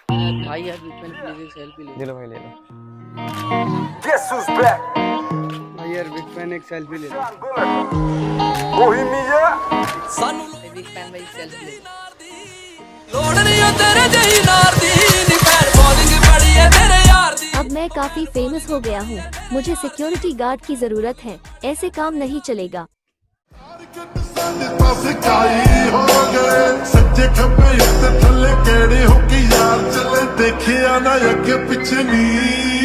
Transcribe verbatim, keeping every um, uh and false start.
भाई यार big fan please एक सेल्फी ले लो भाई ले लो। Guess who's back? भाई यार बिग फैन एक सेल्फी ले लो। Bohemia. बिग फैन भाई सेल्फी ले लोड़ नहीं है तेरे जही नार दी नी फैन फॉलोइंग बड़ी है तेरे यार दी। अब मैं काफी फेमस हो गया हूँ, मुझे सिक्योरिटी गार्ड की जरूरत है, ऐसे काम नहीं चलेगा। सच्चे खब्बे थल्ले केड़े हो के यार चले देखिया ना अगे पिछे नी।